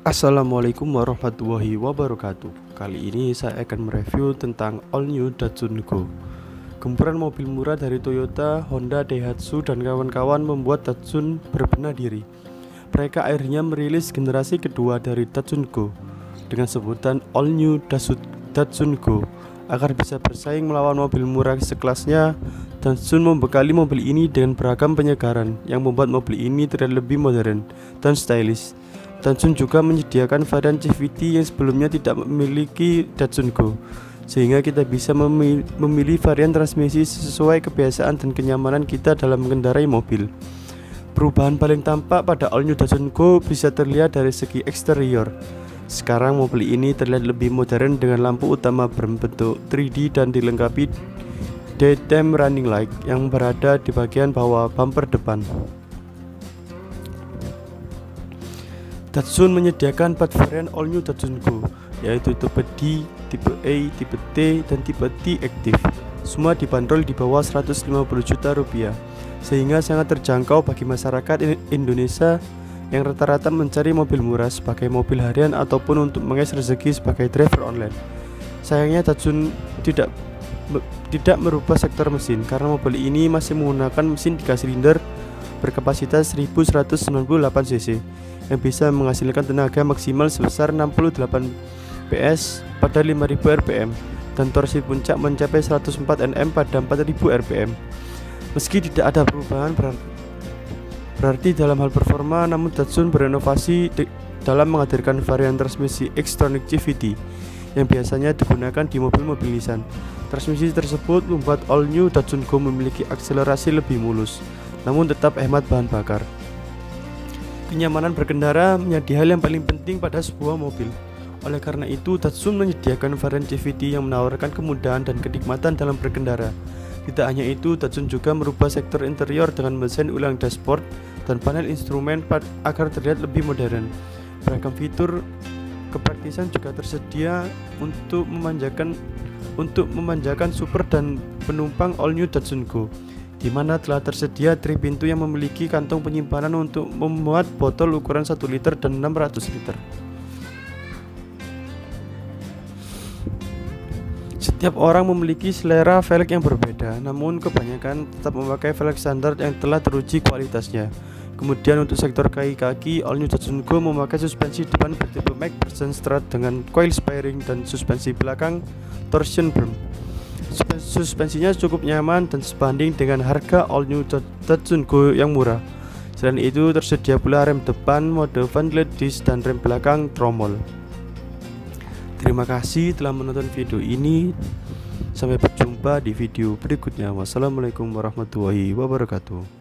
Assalamualaikum warahmatullahi wabarakatuh. Kali ini saya akan mereview tentang All New Datsun Go. Gempuran mobil murah dari Toyota, Honda, Daihatsu, dan kawan-kawan membuat Datsun berbenah diri. Mereka akhirnya merilis generasi kedua dari Datsun Go dengan sebutan All New Datsun Go. Agar bisa bersaing melawan mobil murah sekelasnya, Datsun membekali mobil ini dengan beragam penyegaran yang membuat mobil ini terlihat lebih modern dan stylish. Datsun juga menyediakan varian CVT yang sebelumnya tidak memiliki Datsun Go, sehingga kita bisa memilih varian transmisi sesuai kebiasaan dan kenyamanan kita dalam mengendarai mobil. Perubahan paling tampak pada All New Datsun Go bisa terlihat dari segi eksterior. Sekarang mobil ini terlihat lebih modern dengan lampu utama berbentuk 3D dan dilengkapi daytime running light yang berada di bagian bawah bumper depan. Datsun menyediakan 4 varian All New Datsun Go, yaitu tipe D, tipe A, tipe T, dan tipe T Active. Semua dibanderol di bawah 150 juta rupiah, sehingga sangat terjangkau bagi masyarakat Indonesia yang rata-rata mencari mobil murah sebagai mobil harian ataupun untuk mengais rezeki sebagai driver online. Sayangnya Datsun tidak merubah sektor mesin karena mobil ini masih menggunakan mesin 3 silinder berkapasitas 1198 cc yang bisa menghasilkan tenaga maksimal sebesar 68 PS pada 5000 rpm dan torsi puncak mencapai 104 Nm pada 4000 rpm. Meski tidak ada perubahan berarti dalam hal performa, namun Datsun berinovasi dalam menghadirkan varian transmisi Xtronic CVT yang biasanya digunakan di mobil-mobil Nissan. Transmisi tersebut membuat All New Datsun Go memiliki akselerasi lebih mulus, namun tetap hemat bahan bakar. Kenyamanan berkendara menjadi hal yang paling penting pada sebuah mobil. Oleh karena itu, Datsun menyediakan varian CVT yang menawarkan kemudahan dan kenikmatan dalam berkendara. Tidak hanya itu, Datsun juga merubah sektor interior dengan mesin ulang dashboard dan panel instrumen agar terlihat lebih modern. Beragam fitur kepraktisan juga tersedia untuk memanjakan super dan penumpang All New Datsun Go, di mana telah tersedia trip pintu yang memiliki kantong penyimpanan untuk memuat botol ukuran 1 liter dan 600 liter. Setiap orang memiliki selera velg yang berbeda, namun kebanyakan tetap memakai velg standar yang telah teruji kualitasnya. Kemudian untuk sektor kaki, All New Datsun Go memakai suspensi depan bertipe MacPherson Strut dengan coil spring dan suspensi belakang torsion berm. Suspensinya cukup nyaman dan sebanding dengan harga All New Datsun Go yang murah. Selain itu, tersedia pula rem depan mode vanlet disc dan rem belakang tromol. Terima kasih telah menonton video ini. Sampai berjumpa di video berikutnya. Wassalamualaikum warahmatullahi wabarakatuh.